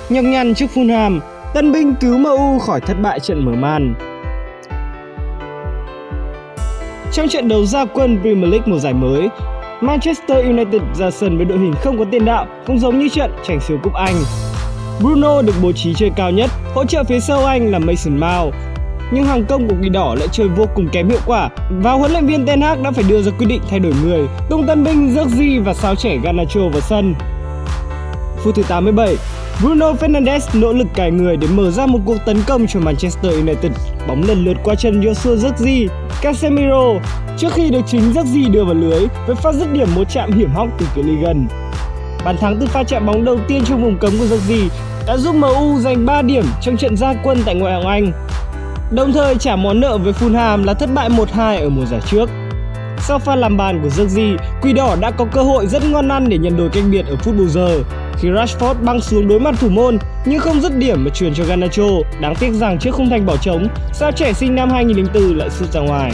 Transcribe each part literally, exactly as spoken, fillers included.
nhọc nhằn trước Fulham, tân binh cứu em u khỏi thất bại trận mở màn. Trong trận đấu ra quân Premier League mùa giải mới, Manchester United ra sân với đội hình không có tiền đạo, cũng giống như trận tranh siêu cúp Anh. Bruno được bố trí chơi cao nhất, hỗ trợ phía sau anh là Mason Mount. Nhưng hàng công của Quỷ Đỏ lại chơi vô cùng kém hiệu quả và huấn luyện viên Ten Hag đã phải đưa ra quyết định thay đổi người, tung tân binh Zirkzee và sao trẻ Garnacho vào sân. Phút thứ tám mươi bảy, Bruno Fernandes nỗ lực cài người để mở ra một cuộc tấn công cho Manchester United. Bóng lần lượt qua chân Joshua Zirkzee, Casemiro trước khi được chính Zirkzee đưa vào lưới với pha dứt điểm một chạm hiểm hóc từ cự ly gần. Bàn thắng từ pha chạm bóng đầu tiên trong vùng cấm của Zirkzee đã giúp em u giành ba điểm trong trận ra quân tại ngoại hạng Anh, đồng thời trả món nợ với Fulham là thất bại một hai ở mùa giải trước. Sau pha làm bàn của Zirkzee, Quỷ Đỏ đã có cơ hội rất ngon ăn để nhận đôi cách biệt ở phút bù giờ khi Rashford băng xuống đối mặt thủ môn nhưng không dứt điểm mà chuyền cho Garnacho. Đáng tiếc rằng trước khung thành bỏ trống, sao trẻ sinh năm hai nghìn không trăm lẻ bốn lại sút ra ngoài.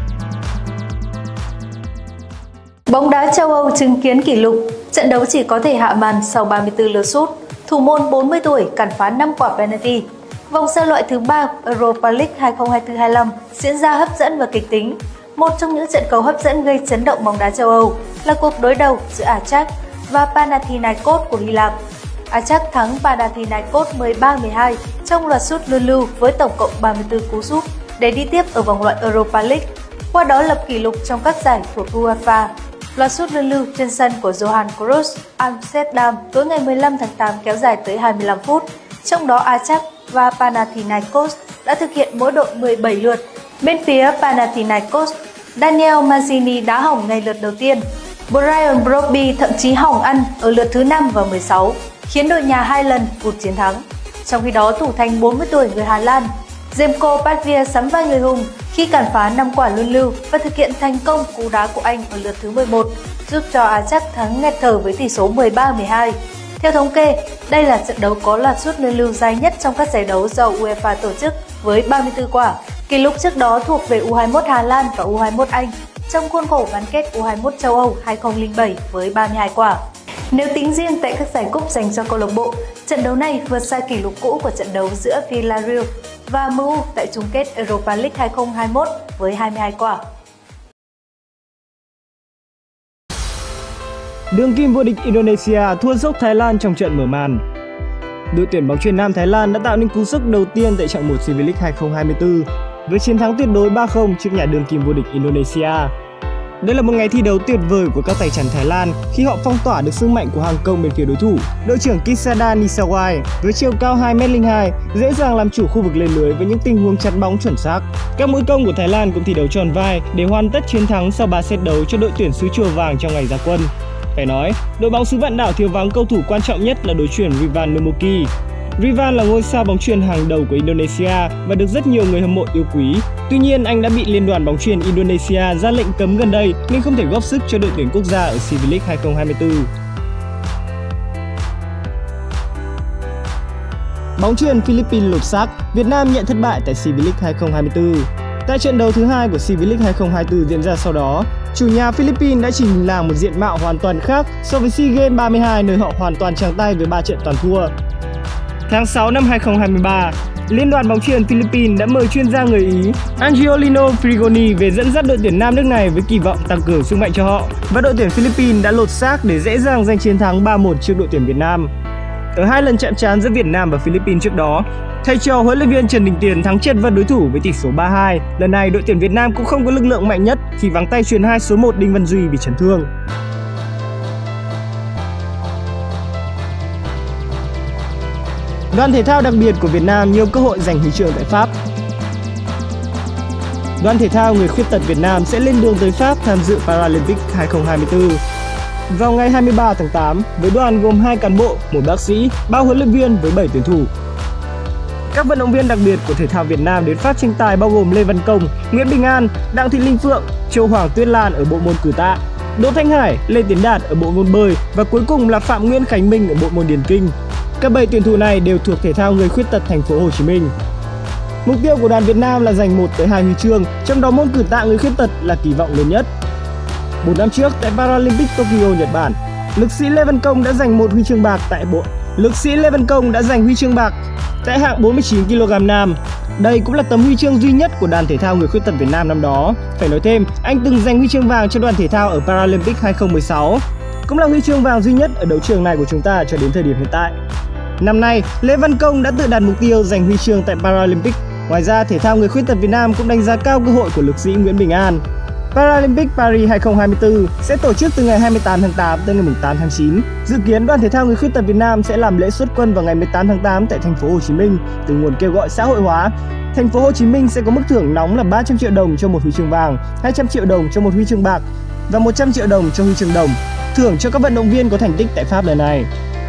Bóng đá châu Âu chứng kiến kỷ lục, trận đấu chỉ có thể hạ màn sau ba mươi tư lượt sút. Thủ môn bốn mươi tuổi cản phá năm quả penalty. Vòng sơ loại thứ ba Europa League hai không hai tư hai lăm diễn ra hấp dẫn và kịch tính. Một trong những trận cầu hấp dẫn gây chấn động bóng đá châu Âu là cuộc đối đầu giữa Ajax và Panathinaikos của Hy Lạp. Ajax thắng Panathinaikos mười ba mười hai trong loạt sút luân lưu với tổng cộng ba mươi tư cú sút để đi tiếp ở vòng loại Europa League, qua đó lập kỷ lục trong các giải thuộc UEFA. Loạt sút luân lưu trên sân của Johan Cruyff Amsterdam tối ngày mười lăm tháng tám kéo dài tới hai mươi lăm phút, trong đó Ajax và Panathinaikos đã thực hiện mỗi đội mười bảy lượt. Bên phía Panathinaikos, Daniel Mancini đá hỏng ngay lượt đầu tiên. Brian Brobby thậm chí hỏng ăn ở lượt thứ năm và mười sáu, khiến đội nhà hai lần vụt chiến thắng. Trong khi đó, thủ thành bốn mươi tuổi người Hà Lan, Remco Pasveer sắm vai người hùng khi cản phá năm quả luân lưu và thực hiện thành công cú đá của anh ở lượt thứ mười một, giúp cho Ajax thắng nghẹt thở với tỷ số mười ba mười hai. Theo thống kê, đây là trận đấu có loạt sút luân lưu dài nhất trong các giải đấu do UEFA tổ chức với ba mươi tư quả. Kỷ lục trước đó thuộc về u hai mươi mốt Hà Lan và u hai mươi mốt Anh trong khuôn khổ bán kết u hai mươi mốt châu Âu hai không không bảy với ba mươi hai quả. Nếu tính riêng tại các giải cúp dành cho câu lạc bộ, trận đấu này vượt xa kỷ lục cũ của trận đấu giữa Villarreal và em u tại chung kết Europa League hai không hai mốt với hai mươi hai quả. Đương kim vô địch Indonesia thua dốc Thái Lan trong trận mở màn. Đội tuyển bóng chuyền nam Thái Lan đã tạo nên cú sốc đầu tiên tại trận một xê vê League hai không hai tư với chiến thắng tuyệt đối ba không trước nhà đương kim vô địch Indonesia. Đây là một ngày thi đấu tuyệt vời của các tay chắn Thái Lan khi họ phong tỏa được sức mạnh của hàng công bên phía đối thủ. Đội trưởng Kisada Nisawai với chiều cao hai mét không hai dễ dàng làm chủ khu vực lên lưới với những tình huống chắn bóng chuẩn xác. Các mũi công của Thái Lan cũng thi đấu tròn vai để hoàn tất chiến thắng sau ba set đấu cho đội tuyển xứ Chùa Vàng trong ngày ra quân. Phải nói, đội bóng xứ Vạn Đảo thiếu vắng cầu thủ quan trọng nhất là đối chuyền Rivan Nomoki. Rivan là ngôi sao bóng chuyền hàng đầu của Indonesia và được rất nhiều người hâm mộ yêu quý. Tuy nhiên, anh đã bị Liên đoàn bóng chuyền Indonesia ra lệnh cấm gần đây nên không thể góp sức cho đội tuyển quốc gia ở xê vê League hai không hai tư. Bóng chuyền Philippines lột xác, Việt Nam nhận thất bại tại xê vê League hai không hai tư. Tại trận đấu thứ hai của xê vê League hai không hai tư diễn ra sau đó, chủ nhà Philippines đã trình làng một diện mạo hoàn toàn khác so với SEA Games ba mươi hai nơi họ hoàn toàn trắng tay với ba trận toàn thua. Tháng sáu năm hai không hai ba, Liên đoàn bóng chuyền Philippines đã mời chuyên gia người Ý Angiolino Frigoni về dẫn dắt đội tuyển nam nước này với kỳ vọng tăng cường sức mạnh cho họ, và đội tuyển Philippines đã lột xác để dễ dàng giành chiến thắng ba một trước đội tuyển Việt Nam. Ở hai lần chạm trán giữa Việt Nam và Philippines trước đó, thầy trò huấn luyện viên Trần Đình Tiền thắng chật vật đối thủ với tỷ số ba hai. Lần này đội tuyển Việt Nam cũng không có lực lượng mạnh nhất khi vắng tay chuyền hai số một Đinh Văn Duy bị chấn thương. Đoàn thể thao đặc biệt của Việt Nam nhiều cơ hội giành huy chương tại Pháp. Đoàn thể thao người khuyết tật Việt Nam sẽ lên đường tới Pháp tham dự Paralympic hai không hai tư vào ngày hai mươi ba tháng tám với đoàn gồm hai cán bộ, một bác sĩ, ba huấn luyện viên với bảy tuyển thủ. Các vận động viên đặc biệt của thể thao Việt Nam đến Pháp tranh tài bao gồm Lê Văn Công, Nguyễn Bình An, Đặng Thị Linh Phượng, Châu Hoàng Tuyết Lan ở bộ môn cử tạ, Đỗ Thanh Hải, Lê Tiến Đạt ở bộ môn bơi và cuối cùng là Phạm Nguyễn Khánh Minh ở bộ môn điền kinh. Các bảy tuyển thủ này đều thuộc thể thao người khuyết tật thành phố Hồ Chí Minh. Mục tiêu của đoàn Việt Nam là giành một tới hai huy chương, trong đó môn cử tạ người khuyết tật là kỳ vọng lớn nhất. bốn năm trước tại Paralympic Tokyo, Nhật Bản, lực sĩ Lê Văn Công đã giành một huy chương bạc tại bộ lực sĩ Lê Văn Công đã giành huy chương bạc tại hạng bốn mươi chín ki lô gam nam. Đây cũng là tấm huy chương duy nhất của đoàn thể thao người khuyết tật Việt Nam năm đó. Phải nói thêm, anh từng giành huy chương vàng cho đoàn thể thao ở Paralympic hai không một sáu. Cũng là huy chương vàng duy nhất ở đấu trường này của chúng ta cho đến thời điểm hiện tại. Năm nay, Lê Văn Công đã tự đặt mục tiêu giành huy chương tại Paralympic. Ngoài ra, thể thao người khuyết tật Việt Nam cũng đánh giá cao cơ hội của lực sĩ Nguyễn Bình An. Paralympic Paris hai không hai tư sẽ tổ chức từ ngày hai mươi tám tháng tám tới ngày tám tháng chín. Dự kiến đoàn thể thao người khuyết tật Việt Nam sẽ làm lễ xuất quân vào ngày mười tám tháng tám tại thành phố Hồ Chí Minh. Từ nguồn kêu gọi xã hội hóa, thành phố Hồ Chí Minh sẽ có mức thưởng nóng là ba trăm triệu đồng cho một huy chương vàng, hai trăm triệu đồng cho một huy chương bạc và một trăm triệu đồng cho huy chương đồng, thưởng cho các vận động viên có thành tích tại Pháp lần này.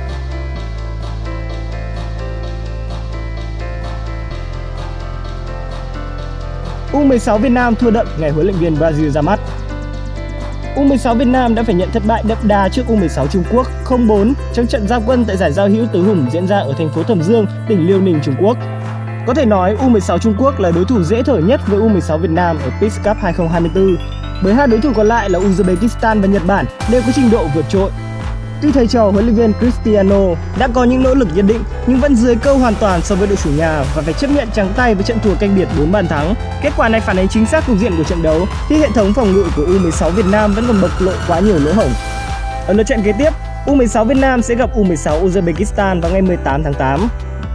U mười sáu Việt Nam thua đậm ngày huấn luyện viên Brazil ra mắt. U mười sáu Việt Nam đã phải nhận thất bại đậm đà trước U mười sáu Trung Quốc không bốn trong trận giao quân tại giải giao hữu tứ hùng diễn ra ở thành phố Thẩm Dương, tỉnh Liêu Ninh, Trung Quốc. Có thể nói U mười sáu Trung Quốc là đối thủ dễ thở nhất với U mười sáu Việt Nam ở Peace Cup hai không hai tư, bởi hai đối thủ còn lại là Uzbekistan và Nhật Bản đều có trình độ vượt trội. Tuy thầy trò huấn luyện viên Cristiano đã có những nỗ lực nhất định nhưng vẫn dưới câu hoàn toàn so với đội chủ nhà và phải chấp nhận trắng tay với trận thua cách biệt bốn bàn thắng. Kết quả này phản ánh chính xác cục diện của trận đấu khi hệ thống phòng ngự của U mười sáu Việt Nam vẫn còn bộc lộ quá nhiều lỗ hổng. Ở lượt trận kế tiếp, U mười sáu Việt Nam sẽ gặp U mười sáu Uzbekistan vào ngày mười tám tháng tám.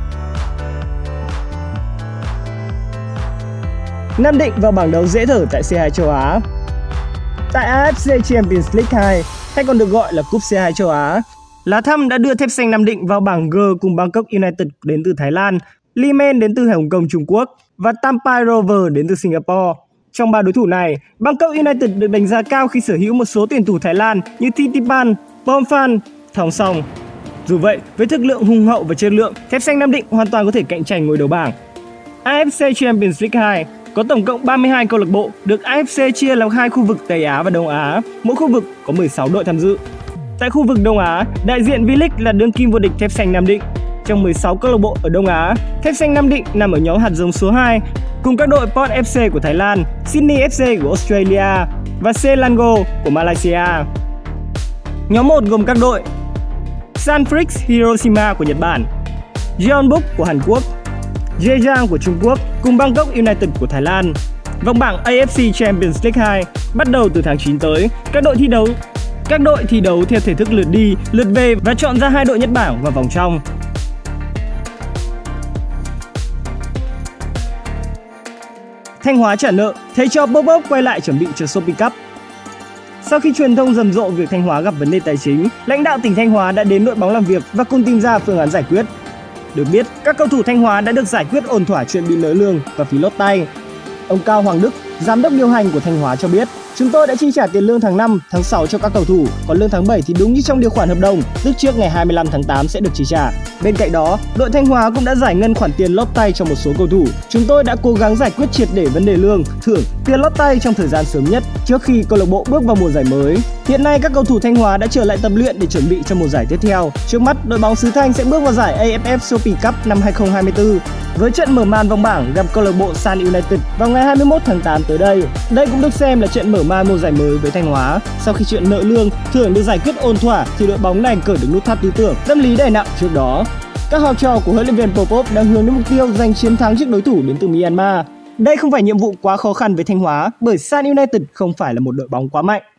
Nam Định vào bảng đấu dễ thở tại xê hai châu Á. Tại a ép xê Champions League hai, hay còn được gọi là Cúp xê hai châu Á, lá thăm đã đưa Thép Xanh Nam Định vào bảng G cùng Bangkok United đến từ Thái Lan, Limen đến từ Hồng Kông Trung Quốc và Tampai Rover đến từ Singapore. Trong ba đối thủ này, Bangkok United được đánh giá cao khi sở hữu một số tuyển thủ Thái Lan như Thitipan, Pomphan, Thong Song. Dù vậy, với thực lượng hùng hậu và chất lượng, Thép Xanh Nam Định hoàn toàn có thể cạnh tranh ngôi đầu bảng. a ép xê Champions League hai có tổng cộng ba mươi hai câu lạc bộ, được a ép xê chia làm hai khu vực Tây Á và Đông Á, mỗi khu vực có mười sáu đội tham dự. Tại khu vực Đông Á, đại diện V-League là đương kim vô địch Thép Xanh Nam Định. Trong mười sáu câu lạc bộ ở Đông Á, Thép Xanh Nam Định nằm ở nhóm hạt giống số hai cùng các đội Port ép xê của Thái Lan, Sydney ép xê của Australia và Selangor của Malaysia. Nhóm một gồm các đội Sunfreaks Hiroshima của Nhật Bản, Jeonbuk của Hàn Quốc, Zhejiang của Trung Quốc cùng Bangkok United của Thái Lan. Vòng bảng a ép xê Champions League hai bắt đầu từ tháng chín tới. Các đội thi đấu các đội thi đấu theo thể thức lượt đi, lượt về và chọn ra hai đội nhất bảng vào vòng trong. Thanh Hóa trả nợ, thầy trò Popov quay lại chuẩn bị cho Shopee Cup. Sau khi truyền thông rầm rộ việc Thanh Hóa gặp vấn đề tài chính, lãnh đạo tỉnh Thanh Hóa đã đến đội bóng làm việc và cùng tìm ra phương án giải quyết. Được biết, các cầu thủ Thanh Hóa đã được giải quyết ổn thỏa chuyện bị nợ lương và phí lót tay. Ông Cao Hoàng Đức, giám đốc điều hành của Thanh Hóa cho biết, chúng tôi đã chi trả tiền lương tháng năm, tháng sáu cho các cầu thủ, còn lương tháng bảy thì đúng như trong điều khoản hợp đồng, tức trước ngày hai mươi lăm tháng tám sẽ được chi trả. Bên cạnh đó, đội Thanh Hóa cũng đã giải ngân khoản tiền lót tay cho một số cầu thủ. Chúng tôi đã cố gắng giải quyết triệt để vấn đề lương, thưởng, tiền lót tay trong thời gian sớm nhất trước khi câu lạc bộ bước vào mùa giải mới. Hiện nay các cầu thủ Thanh Hóa đã trở lại tập luyện để chuẩn bị cho mùa giải tiếp theo. Trước mắt, đội bóng xứ Thanh sẽ bước vào giải a ép ép Shopee Cup năm hai không hai tư với trận mở màn vòng bảng gặp câu lạc bộ Sun United vào ngày hai mươi mốt tháng tám tới đây. Đây cũng được xem là trận mở màn mùa giải mới với Thanh Hóa. Sau khi chuyện nợ lương, thưởng được giải quyết ổn thỏa thì đội bóng này cởi được nút thắt tư tưởng, tâm lý đè nặng trước đó. Các học trò của huấn luyện viên Popov đang hướng đến mục tiêu giành chiến thắng trước đối thủ đến từ Myanmar. Đây không phải nhiệm vụ quá khó khăn với Thanh Hóa bởi Sun United không phải là một đội bóng quá mạnh.